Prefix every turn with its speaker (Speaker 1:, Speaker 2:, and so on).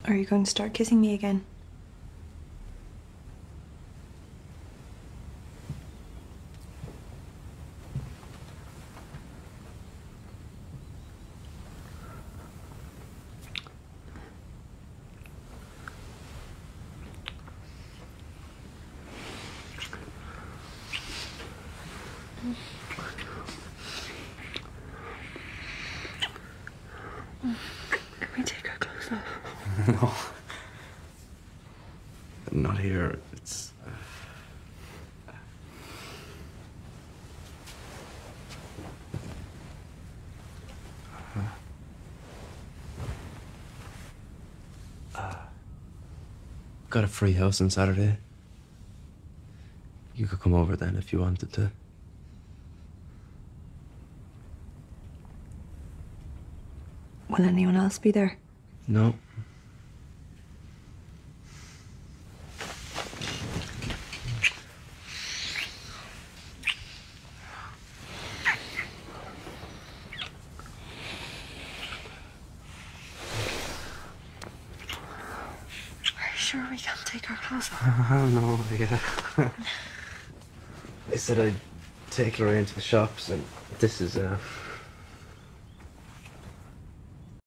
Speaker 1: Are you going to start kissing me again? Can we take our clothes off?
Speaker 2: No. Not here. It's... Got a free house on Saturday. You could come over then if you wanted to.
Speaker 1: Will anyone else be there?
Speaker 2: No.
Speaker 1: Are you sure we can't take our clothes off?
Speaker 2: Oh, no, yeah. They said I'd take Lorraine to the shops, and this is,